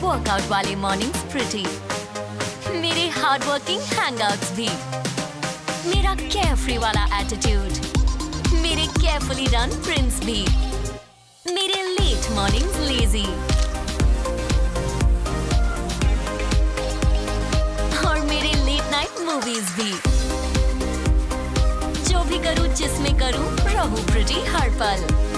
Workout वाले mornings pretty, मेरे hard working hangouts भी, मेरा केयरफ्री वाला एटीट्यूड, मेरे केयरफुली रन प्रिंट्स भी, मेरे लेट मॉर्निंग्स लेजी और मेरे लेट नाइट मूवीज भी। जो भी करूं जिसमें करूं रहूं प्रिटी हर पल।